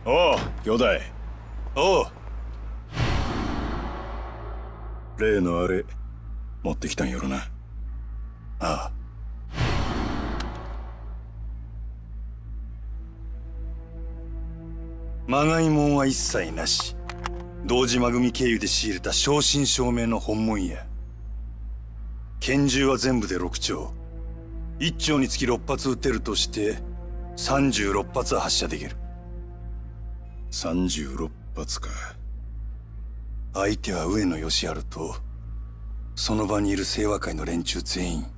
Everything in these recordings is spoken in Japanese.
おう兄弟。 おう。 例のあれ持ってきたんやろな。 ああ。まがいもんは一切なし。堂島組経由で仕入れた正真正銘の本物や。拳銃は全部で6丁。1丁につき6発撃てるとして36発は発射できる。 36発か。 相手は上野義治とその場にいる清和会の連中全員。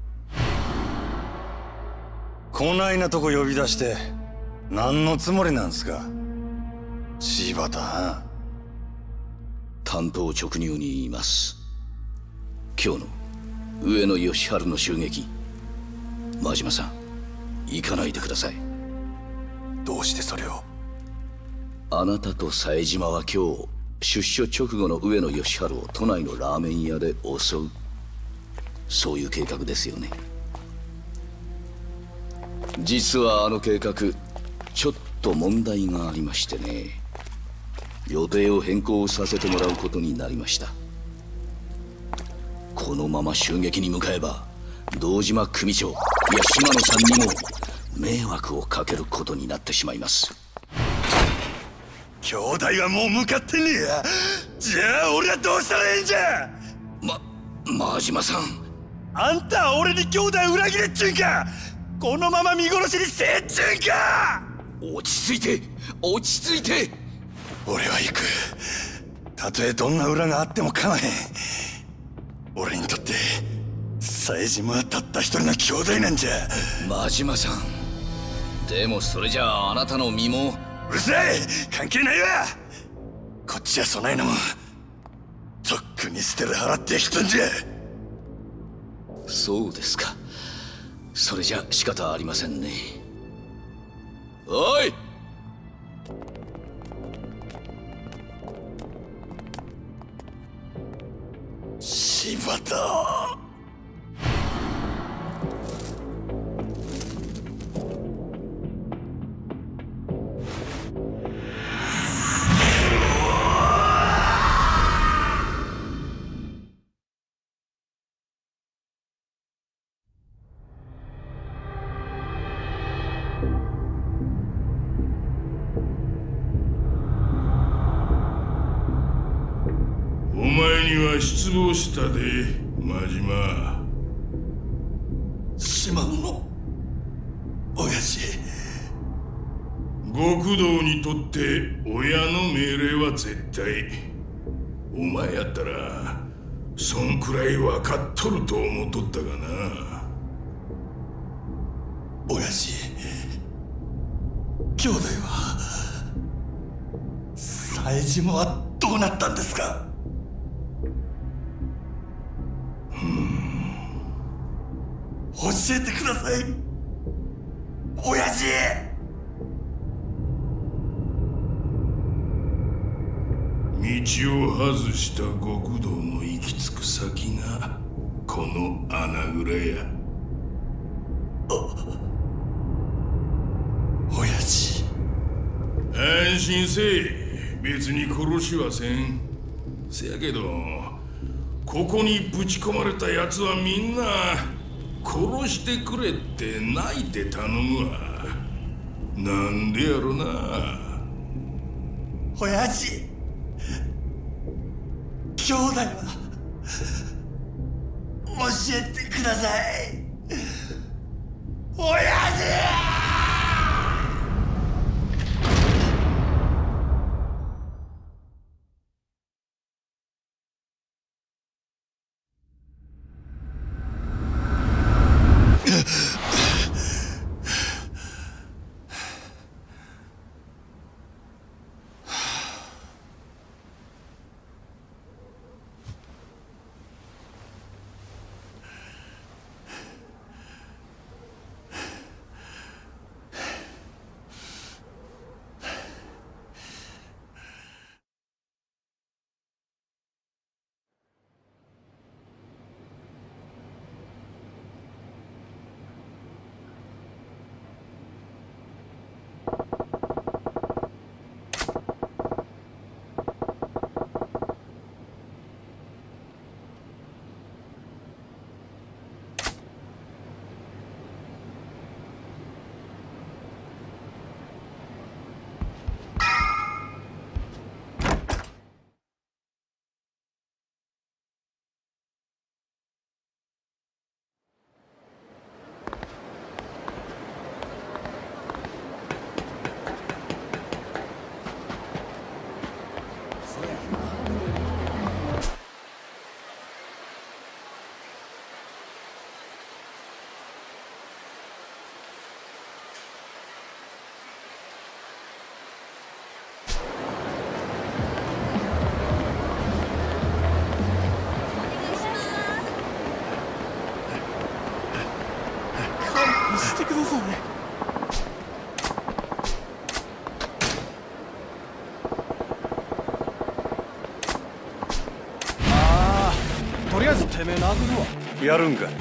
こないなとこ呼び出して何のつもりなんすか柴田はん。 単刀直入に言います。今日の上野義治の襲撃、真島さん行かないでください。 どうしてそれを？ あなたと冴島は今日出所直後の上野義治を都内のラーメン屋で襲う、そういう計画ですよね。実はあの計画ちょっと問題がありましてね。予定を変更させてもらうことになりました。このまま襲撃に向かえば堂島組長、いや島野さんにも迷惑をかけることになってしまいます。 兄弟はもう向かってねえや。じゃあ俺はどうしたらええんじゃ。 真島さん、 あんたは俺に兄弟裏切れっちゅうんか。このまま見殺しにせえっちゅうんか。 落ち着いて落ち着いて。 俺は行く。たとえどんな裏があっても構へん。俺にとって冴島はたった一人の兄弟なんじゃ。 真島さん、でもそれじゃああなたの身も。 うるさい、関係ないわ。こっちはそないなもんとっくに捨てる払ってきたんじゃ。 そうですか。それじゃ仕方ありませんね。おい、 柴田。 お前には失望したで、真島。 島野の親父。 極道にとって親の命令は絶対。お前やったらそんくらい分かっとると思っとったがな。 親父、兄弟は冴島はどうなったんですか？教えてください親父。 道を外した極道の行き着く先がこの穴蔵や。 親父。 安心せえ、別に殺しはせん。せやけどここにぶち込まれた奴はみんな殺してくれって泣いて頼むわ。なんでやろな。 親父、兄弟は教えてください親父。 ください。ああ、とりあえずてめえ殴るわ。 やるんか。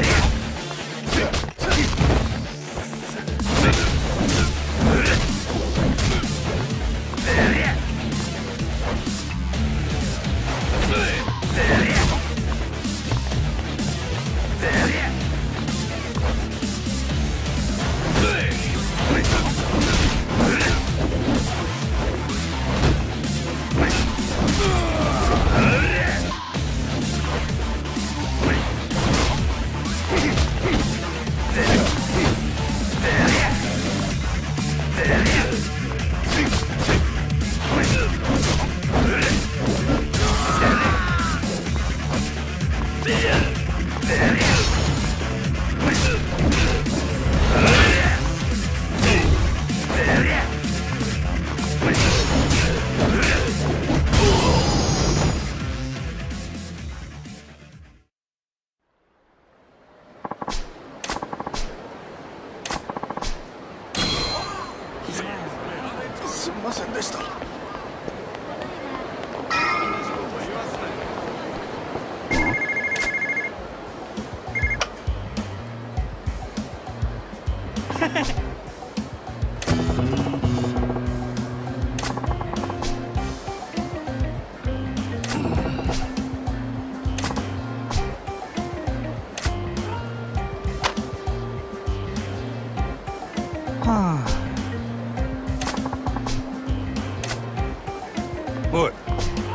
すみませんでした。 おい。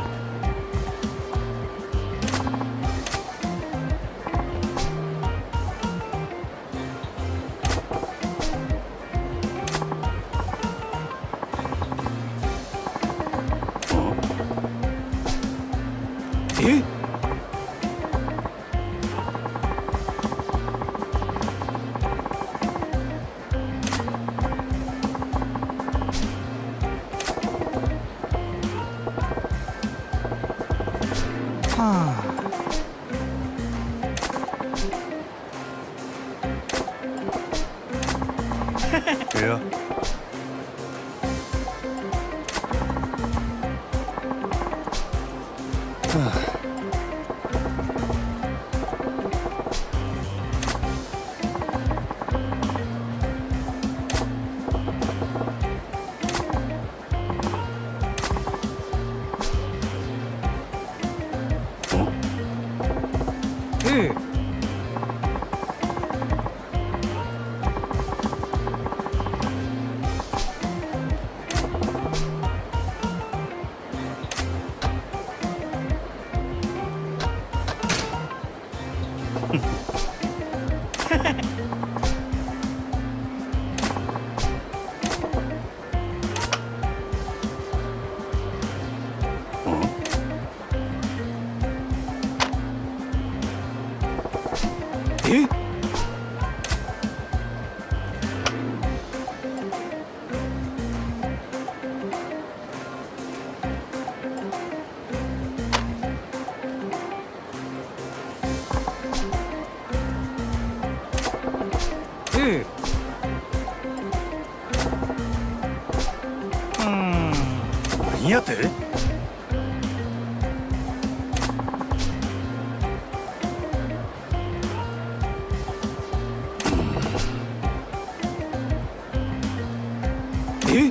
え？ いや。 ええ。え？ええ。 何やて？ え？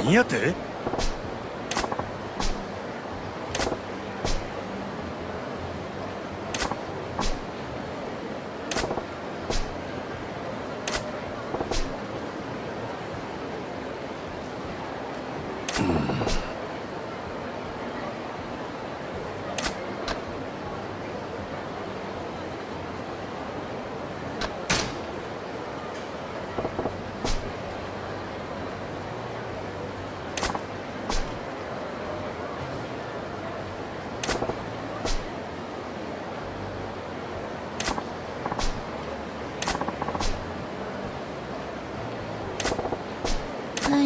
何やて？ はい。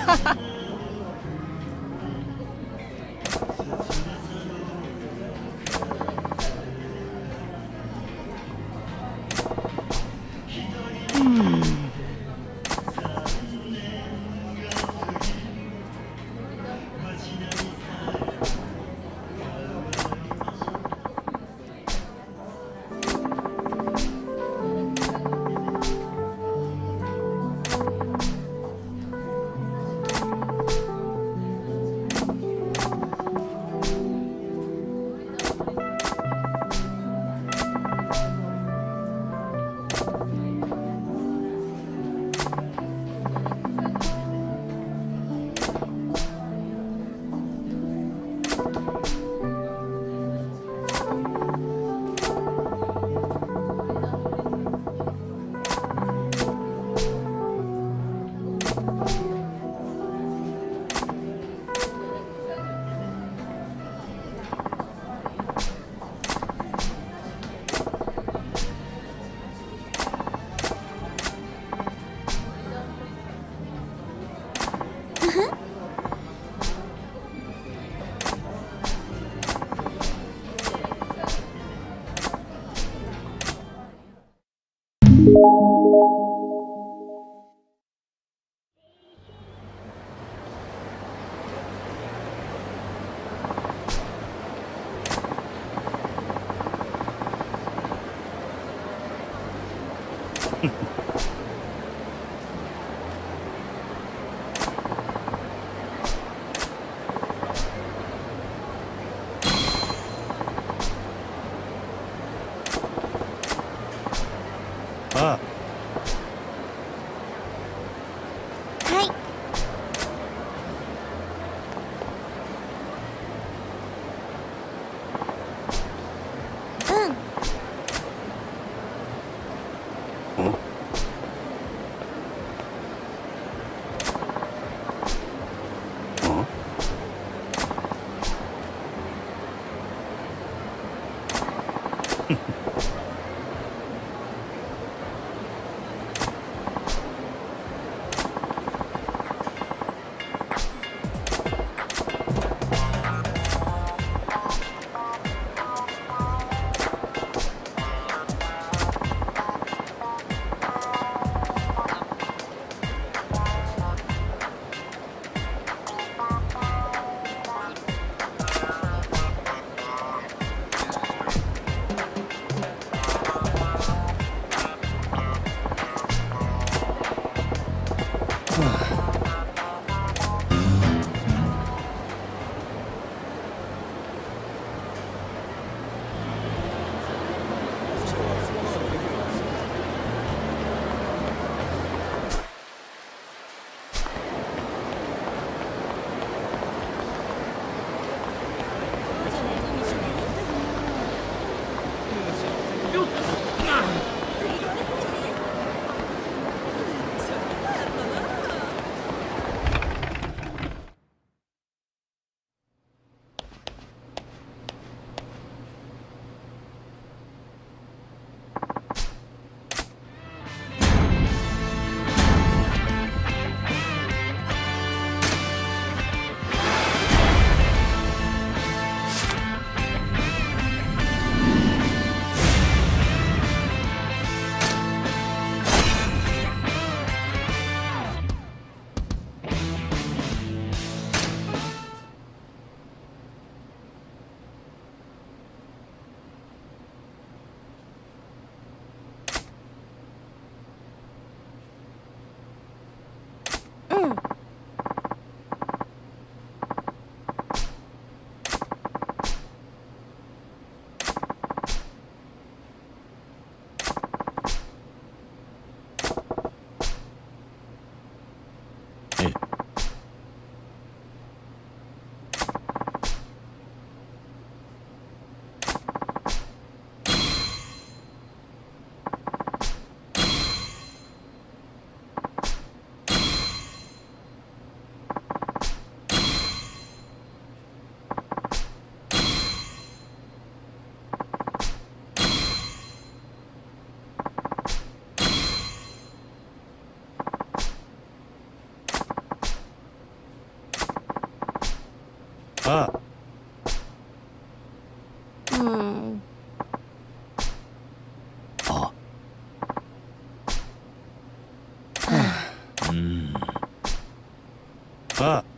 ああ。 はい。うん。 ああ。 あ。 ああ。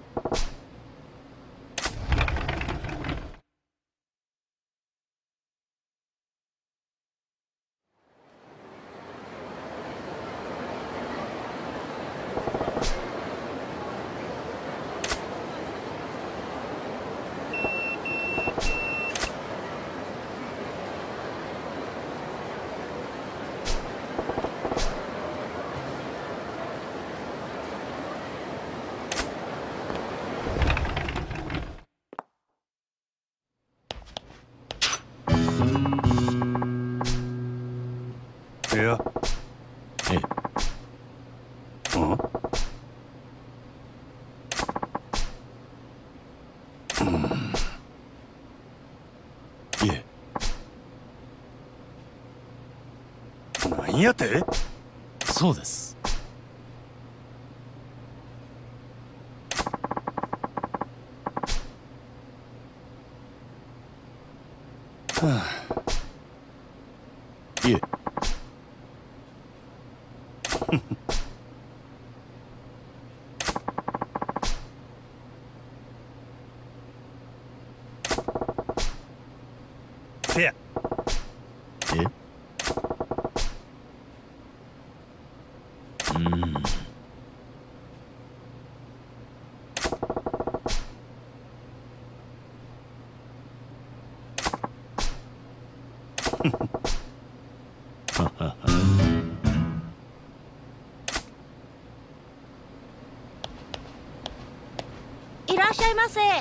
いや。 ええ。 いえ。なんやて？ そうです。 いえ。 せや。 え？ いらっしゃいませ。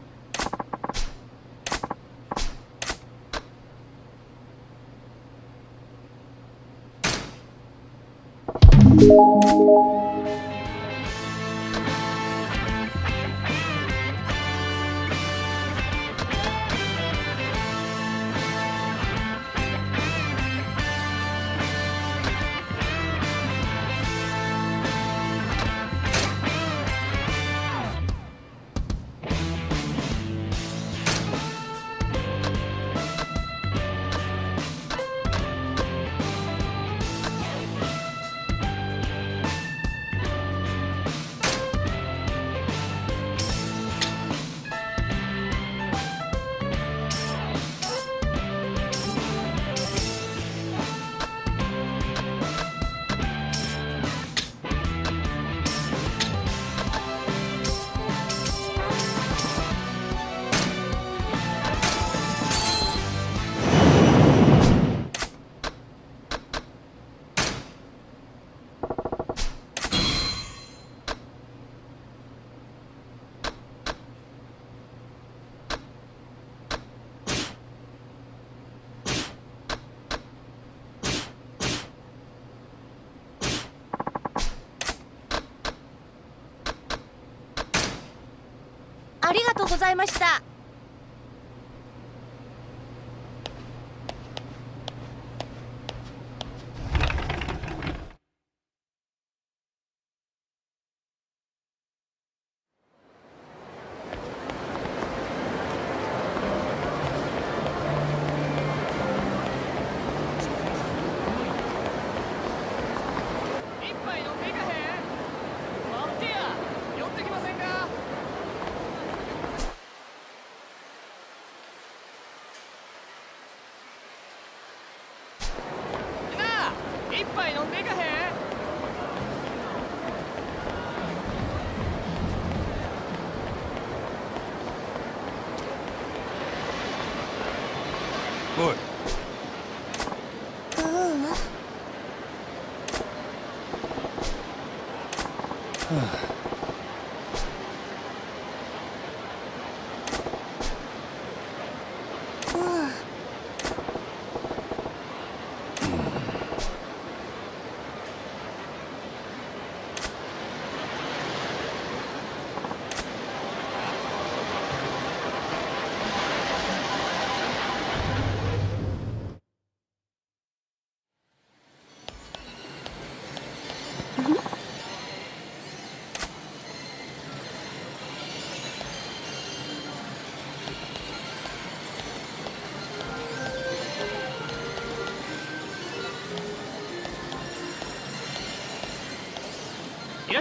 ありがとうございました。 一杯飲んでいかへん？待ってや、寄ってきませんか？なあ、一杯飲んでいかへん？ おい。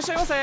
いらっしゃいませ。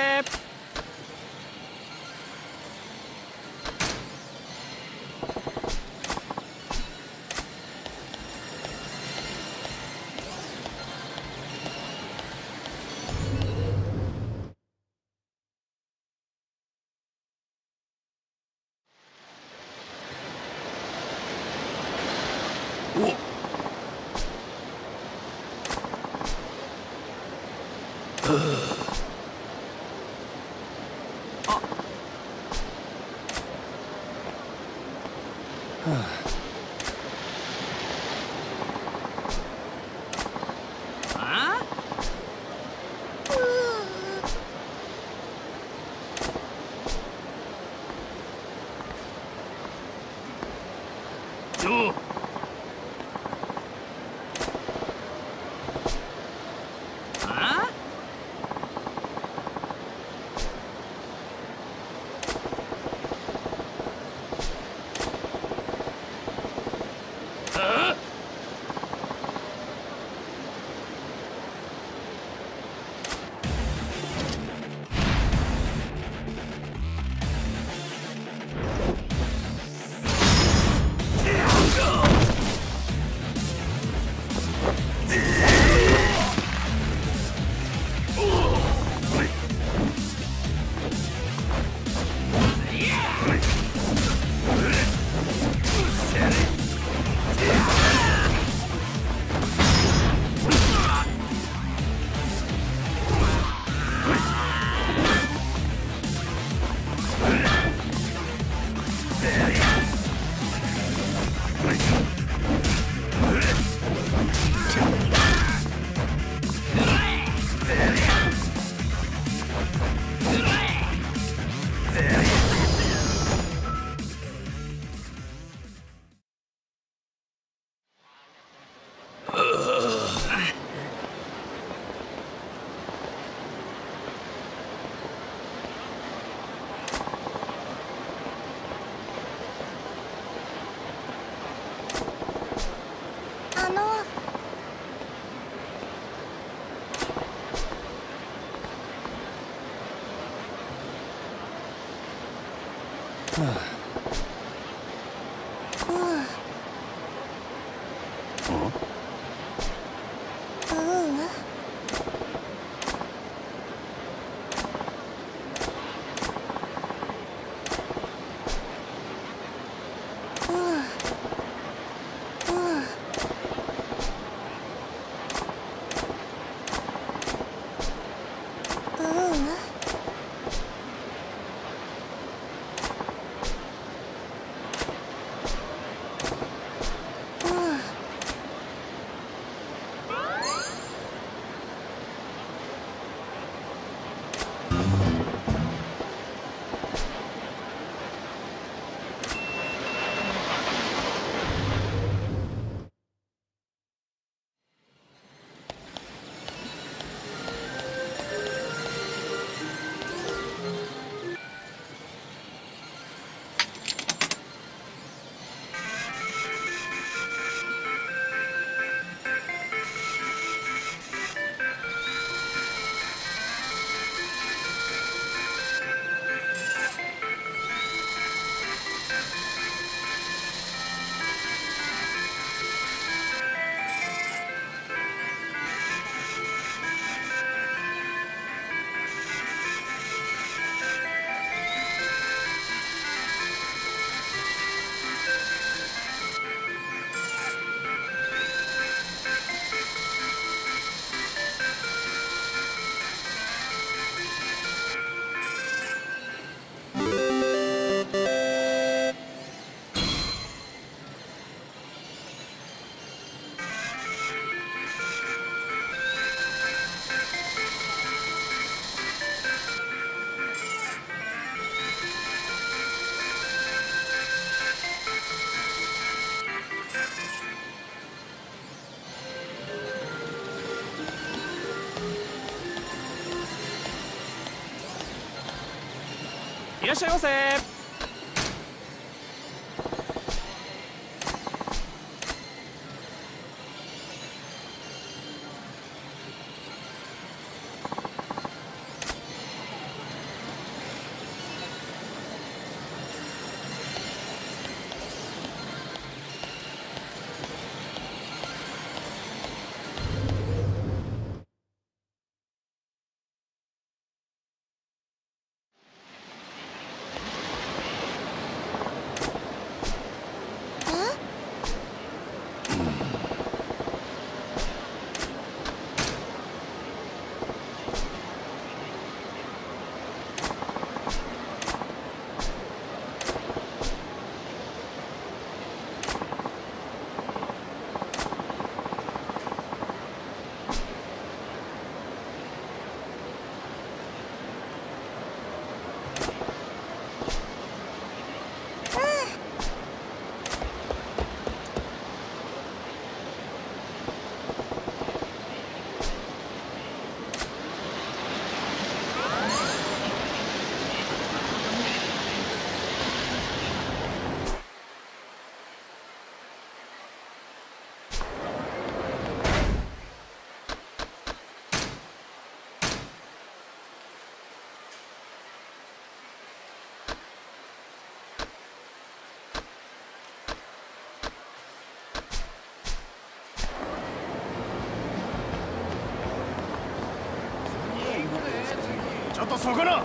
いらっしゃいませ。 とそこな。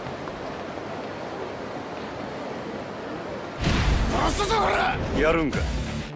殺すぞこら。 やるんか。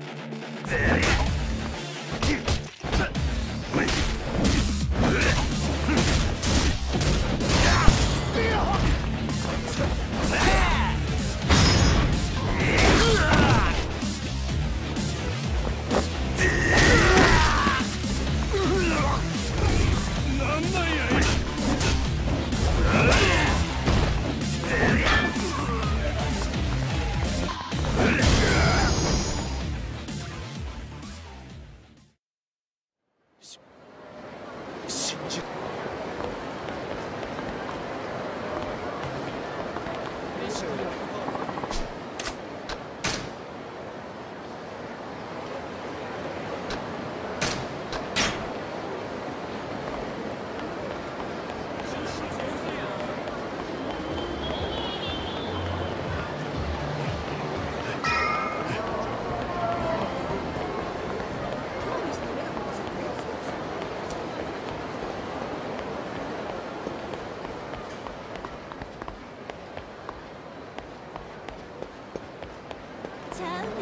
ちゃうねんって。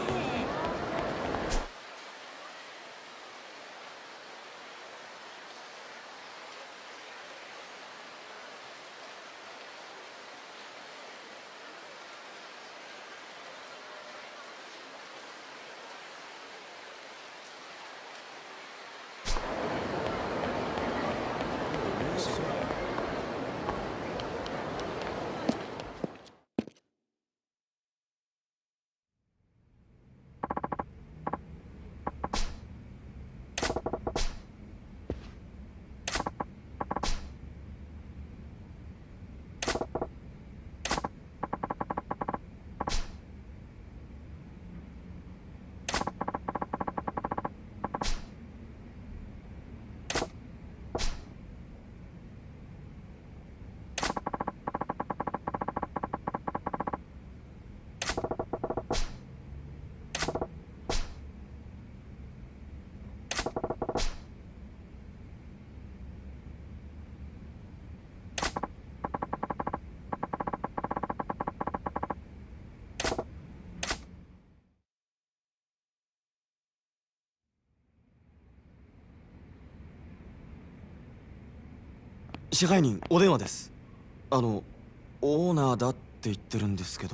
支配人お電話です。オーナーだって言ってるんですけど。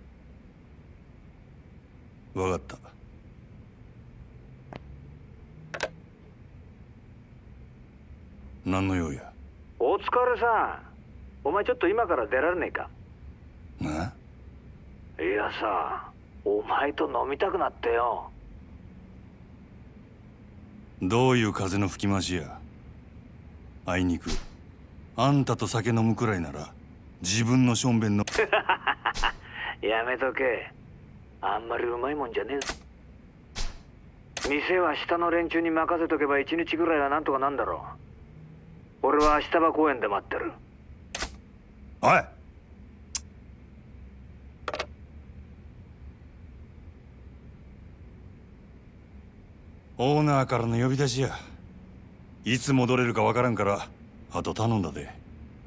わかった。何の用や。 お疲れさん。お前ちょっと今から出られねえか。 な。 いやさ、お前と飲みたくなってよ。 どういう風の吹き回しや。あいにくあんたと酒飲むくらいなら自分のしょんべんのやめとけ。あんまりうまいもんじゃねえぞ。店は下の連中に任せとけば1日ぐらいはなんとかなんだろう。俺は足場公園で待ってる。 おい。オーナーからの呼び出しや。いつ戻れるかわからんからあと頼んだで。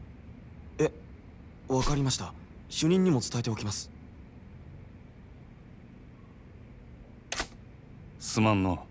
わかりました。主任にも伝えておきます。 すまんの。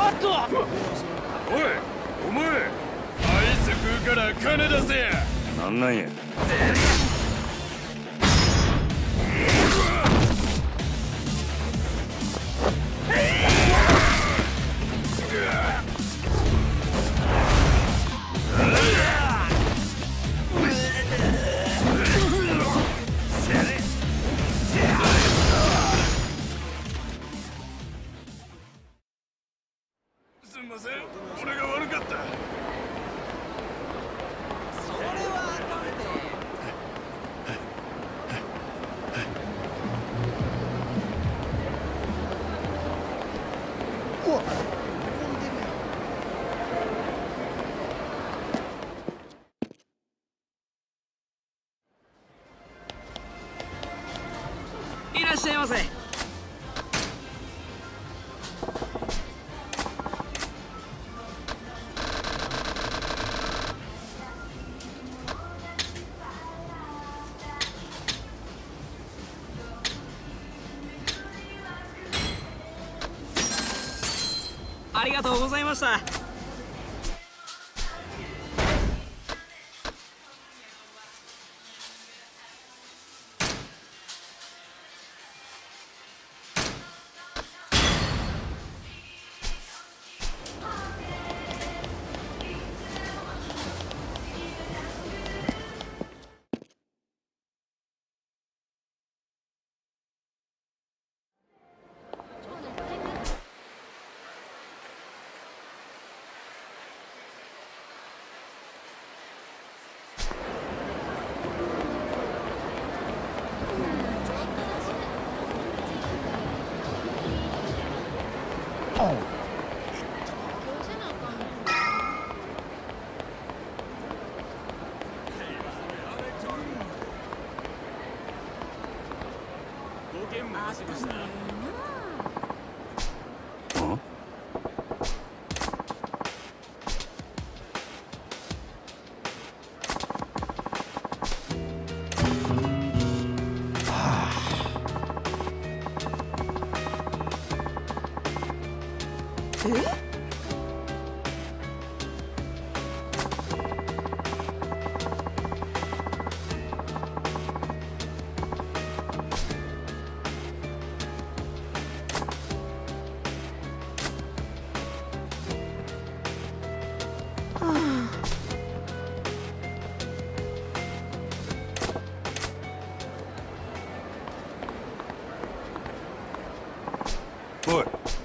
お前アイス食うから金出せ。 なんなんや。 すんません、俺が悪かった。 いらっしゃいませ。ありがとうございました。 おい。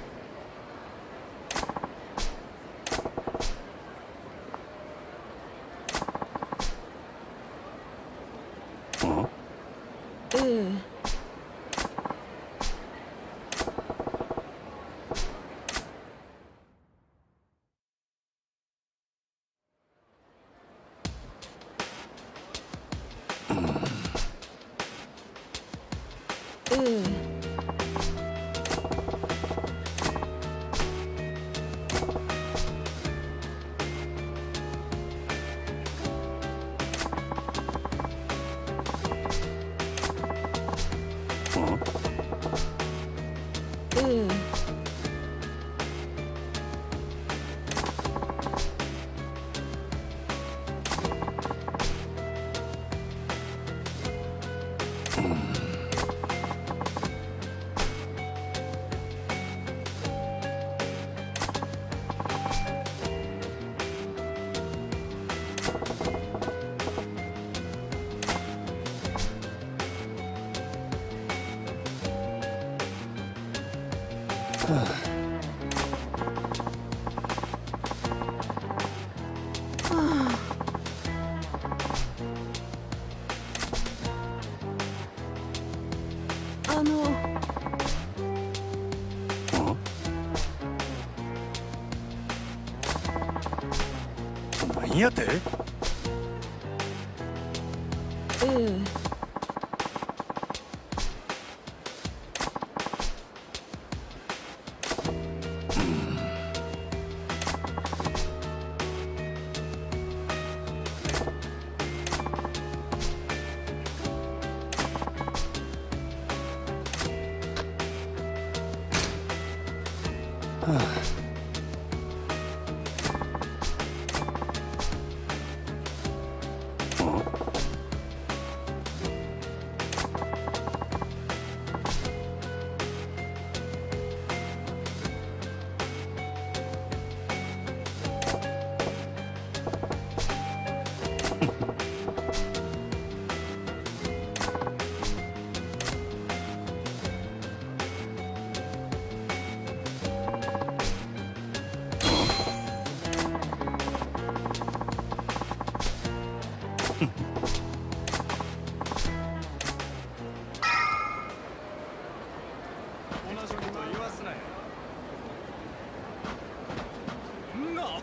何やて？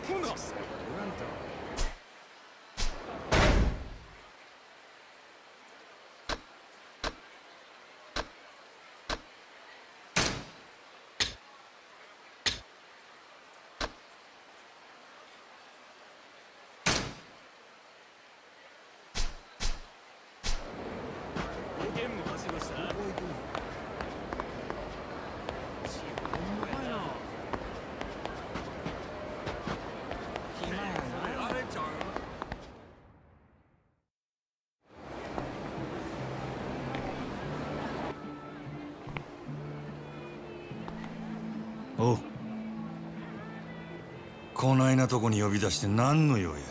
おう。こないなとこに呼び出して何の用や。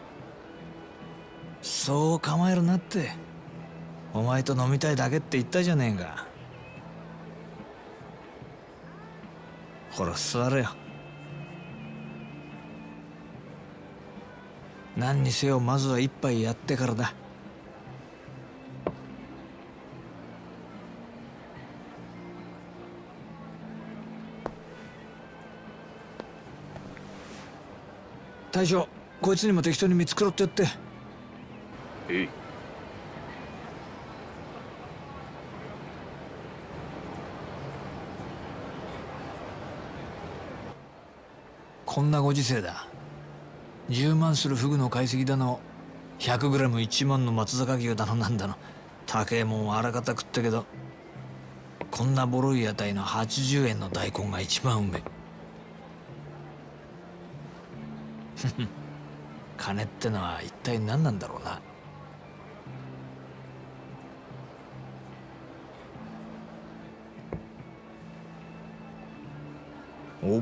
そう構えるなって。お前と飲みたいだけって言ったじゃねえか。ほら座れよ。何にせよまずは一杯やってからだ。大将、こいつにも適当に見繕ってやって。 えい。 こんなご時世だ。10万するフグの解析だの、100グラム1万の松坂牛だのなんだの、高えもんはあらかた食ったけど、こんなボロい屋台の80円の大根が一番うめえ。金ってのは一体何なんだろうな。おっ。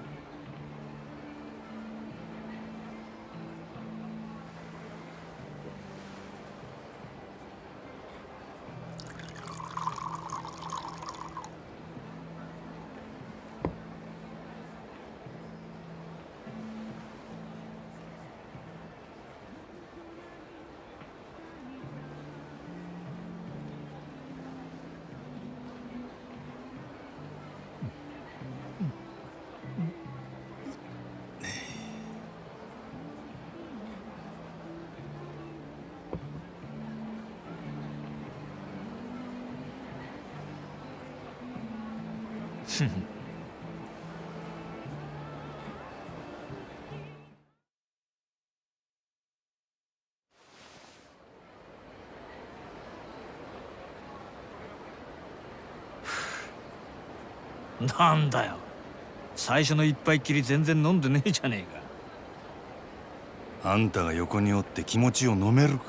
なんだよ、最初の一杯きり全然飲んでねえじゃねえか。 あんたが横におって気持ちを飲めるか。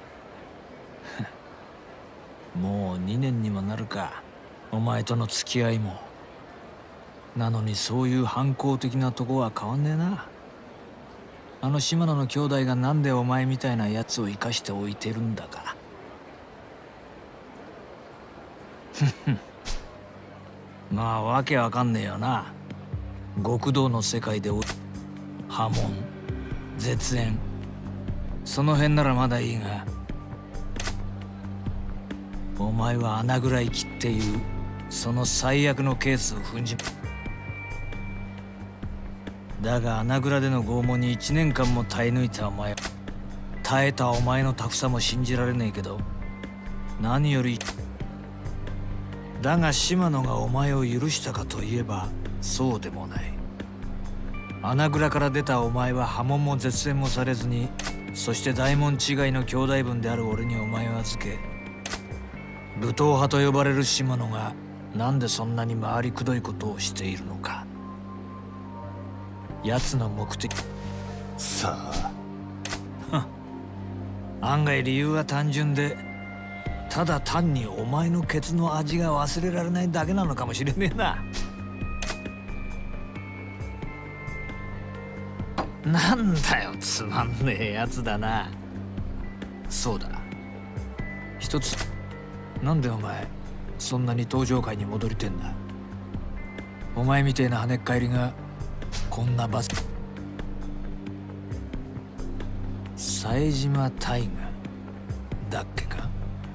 もう2年にもなるか、お前との付き合いも。なのにそういう反抗的なとこは変わんねえな。あの島野の兄弟がなんでお前みたいなやつを生かしておいてるんだか。まあわけわかんねえよな。極道の世界で破門、絶縁、その辺ならまだいいが、お前は穴ぐらい切っていうその最悪のケースを踏んじまだが穴蔵での拷問に1年間も耐え抜いたお前、耐えたお前のタフさも信じられねえけど、何よりだが島野がお前を許したかといえばそうでもない。穴蔵から出たお前は破門も絶縁もされずに、そして大門違いの兄弟分である俺にお前を預け、武闘派と呼ばれる島野がなんでそんなに回りくどいことをしているのか。奴の目的さあ案外理由は単純で、ただ単にお前のケツの味が忘れられないだけなのかもしれねえな。なんだよ、つまんねえやつだな。そうだ、一つ、なんでお前そんなに登場界に戻りてんだ。お前みてえな跳ねっ返りがこんなバス冴島大河だっけか。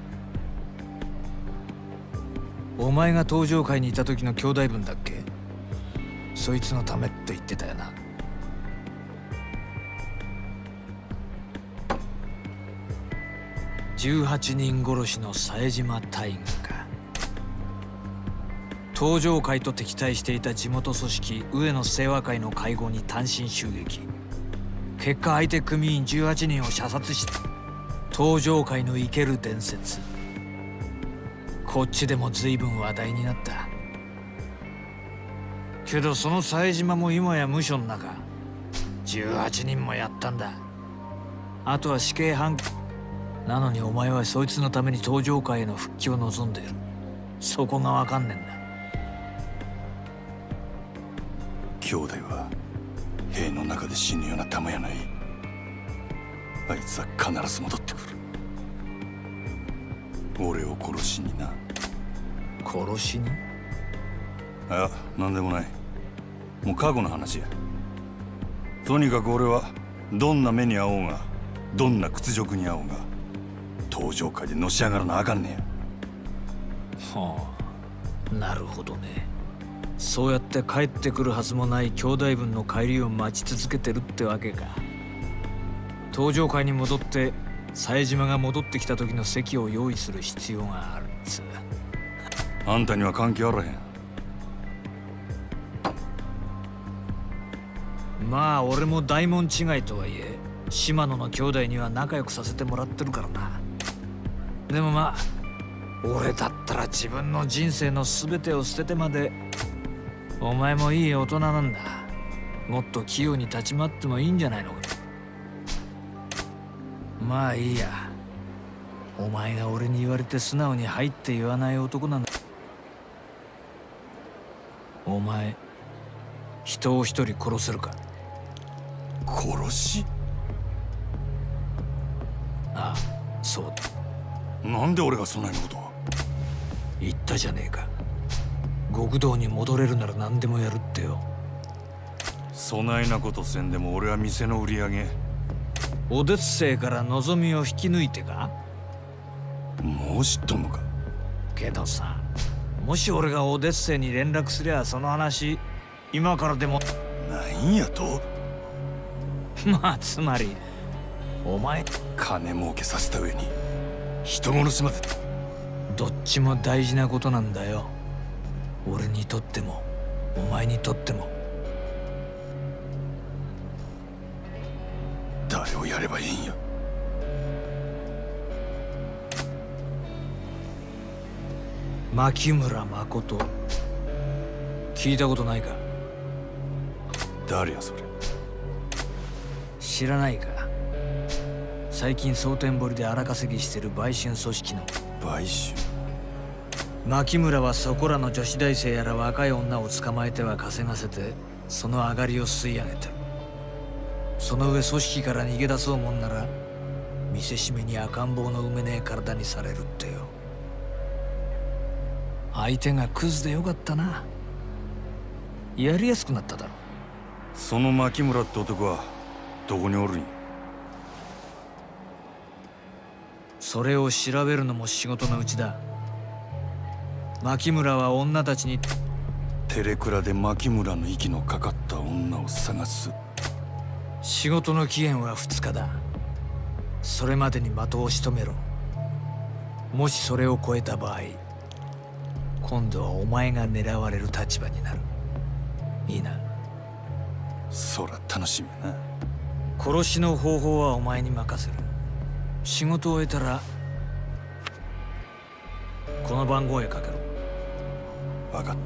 お前が登場界にいた時の兄弟分だっけ。そいつのためって言ってたよな。 18人殺しの冴島大河か。東上会と敵対していた地元組織上野清和会の会合に単身襲撃。結果相手組員18人を射殺した東上会の生ける伝説。こっちでも随分話題になった。けどその冴島も今や無所の中。18人もやったんだ。あとは死刑判決。なのにお前はそいつのために東上会への復帰を望んでいる。そこがわかんねえんだ。 兄弟は兵の中で死ぬような玉やない。あいつは必ず戻ってくる。俺を殺しにな。 殺しに？ あ、なんでもない。もう過去の話や。とにかく俺はどんな目に遭おうが、どんな屈辱に遭おうが、東上界でのし上がらなあかんねや。 はあ、なるほどね。そうやって帰ってくるはずもない兄弟分の帰りを待ち続けてるってわけか。東上界に戻って冴島が戻ってきた時の席を用意する必要があるっつう。 あんたには関係あらへん。 まあ俺も大門違いとはいえ島野の兄弟には仲良くさせてもらってるからな。でもまあ俺だったら自分の人生の全てを捨ててまで。お前もいい大人なんだ。もっと器用に立ち回ってもいいんじゃないのか。まあいいや。お前が俺に言われて素直に入って言わない男なんだ。お前人を一人殺せるか？ 殺し？ ああ、そうだ。 なんで俺がそんなことを？ 言ったじゃねえか。極道に戻れるなら何でもやるってよ。 そないなことせんでも俺は店の売り上げ。 オデッセイから望みを引き抜いてか？ もう知っとんのか？ けどさ、もし俺がオデッセイに連絡すりゃその話今からでも。 なんやと？ まあつまりお前金儲けさせた上に人殺しまで。 どっちも大事なことなんだよ。俺にとってもお前にとっても。 誰をやればいいんや？ 牧村誠。聞いたことないか？ 誰やそれ？ 知らないか？最近蒼天堀で荒稼ぎしてる売春組織の。 売春？ 牧村はそこらの女子大生やら若い女を捕まえては稼がせてその上がりを吸い上げてる。その上組織から逃げ出そうもんなら見せしめに赤ん坊の産めねえ体にされるってよ。相手がクズでよかったな。やりやすくなっただろ。 その牧村って男はどこにおるんや？ それを調べるのも仕事のうちだ。牧村は女たちにテレクラで牧村の息のかかった女を探す。 仕事の期限は2日だ。それまでに的を仕留めろ。もしそれを超えた場合、今度はお前が狙われる立場になる。いいな？ そら楽しみやな。 殺しの方法はお前に任せる。仕事を終えたらこの番号へかけろ。 分かった。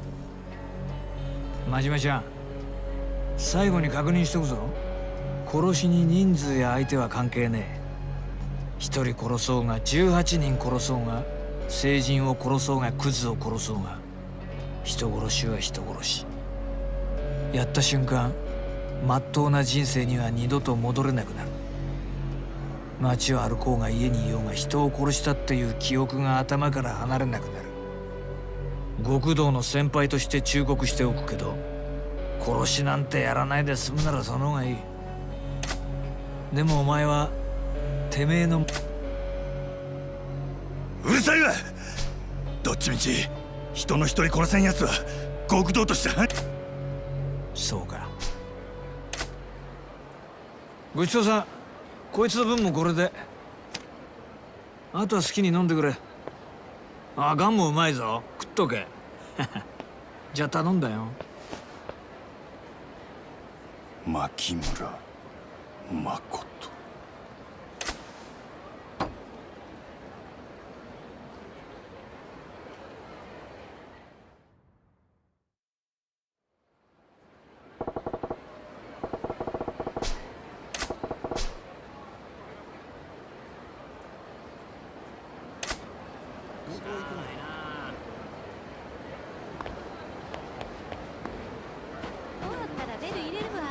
真島ちゃん、最後に確認しとくぞ。殺しに人数や相手は関係ねえ。1人殺そうが18人殺そうが成人を殺そうがクズを殺そうが人殺しは人殺し。やった瞬間まっとうな人生には二度と戻れなくなる。街を歩こうが家にいようが人を殺したっていう記憶が頭から離れなくなる。極道の先輩として忠告しておくけど、殺しなんてやらないで済むならその方がいい。でもお前はてめえの。 うるさいわ！どっちみち人の一人殺せんやつは極道として。 そうか。ごちそうさん。こいつの分もこれで。 あとは好きに飲んでくれ。あ、ガンもうまいぞ。食っとけ。じゃあ頼んだよ。 牧村誠。 どうやったらベル入れるわ。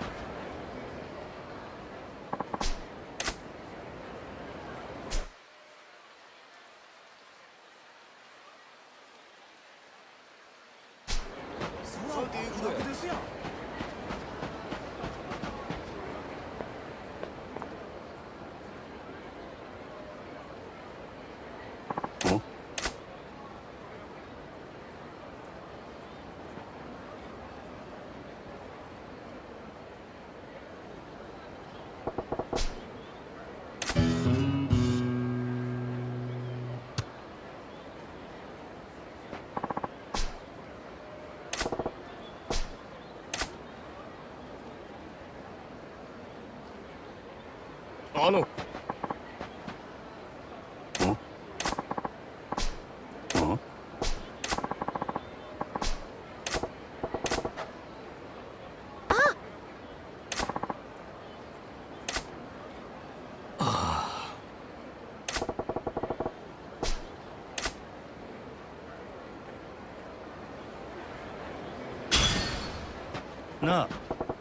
なあ。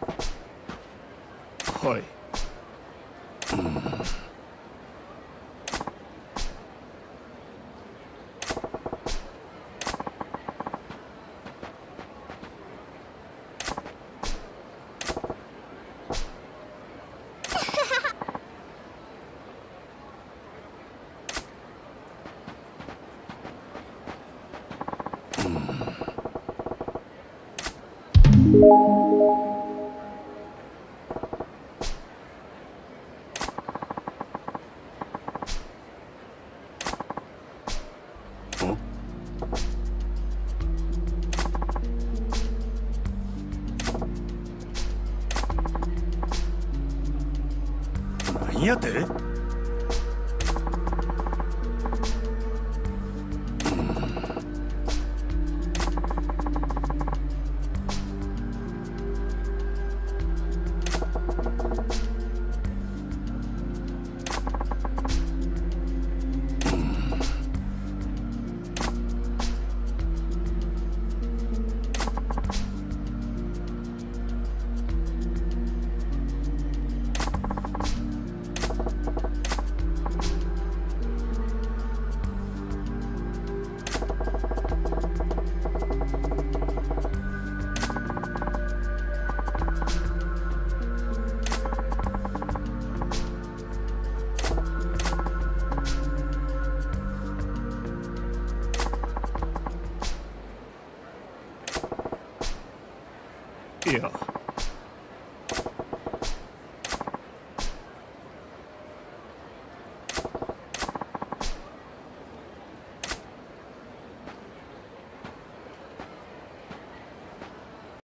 はい。 何やて？いや。